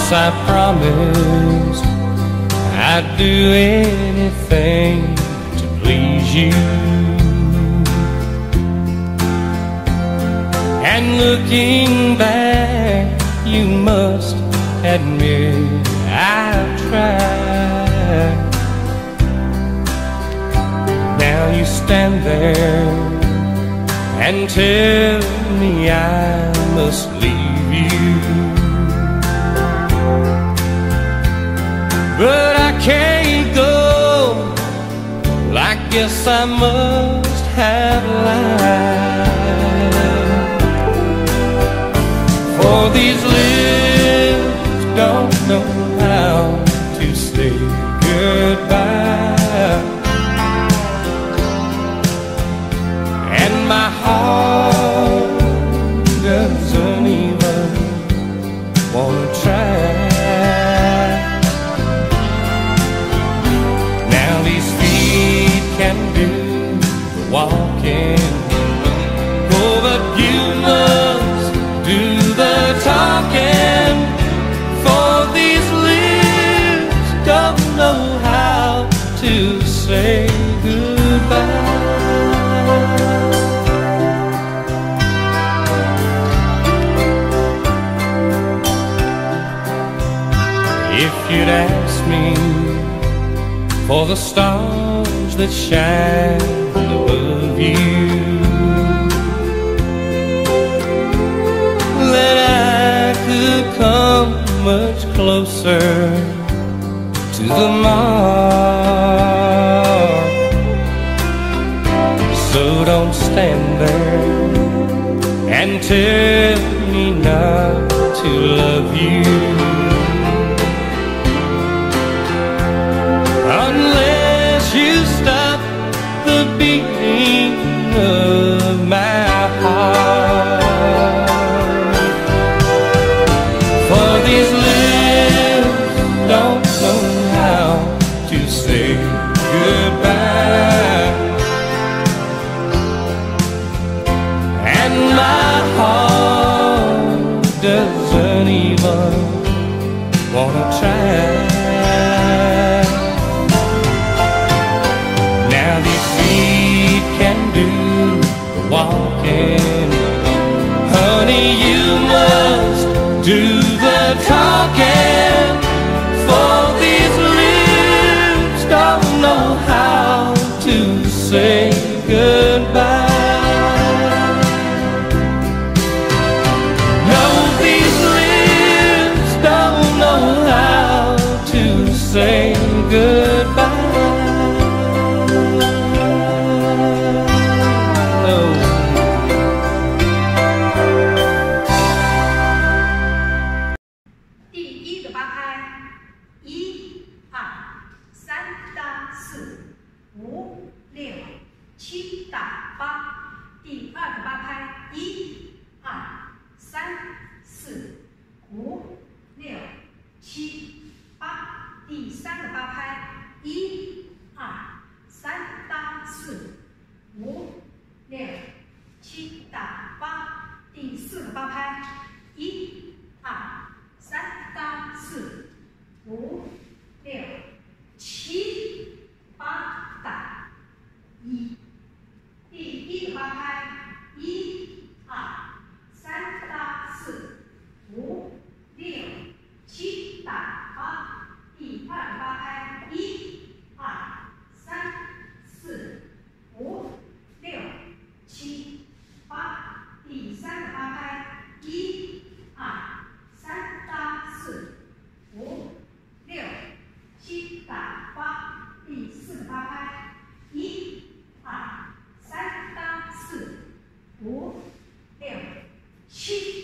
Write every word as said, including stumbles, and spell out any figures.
Yes, I promised I'd do anything to please you. And looking back, you must admit I've tried. Now you stand there and tell me I must leave you, but I can't go. I guess I must have lied. For these lips don't know how to say goodbye, and my heart doesn't even wanna try. Now these feet can do the walking, oh, but you must do the talking. For these lips don't know how to say goodbye. If you'd asked me for the stars that shine above you, then I could come much closer to the mark. So don't stand there and tell me not to love you, unless you stop the beating of my heart. For these lips don't know how to say goodbye, and my heart doesn't even wanna try. Now these feet can do the walking, honey, you must do the talking. For these lips don't know how to say goodbye. No, these lips don't know how to say goodbye. 七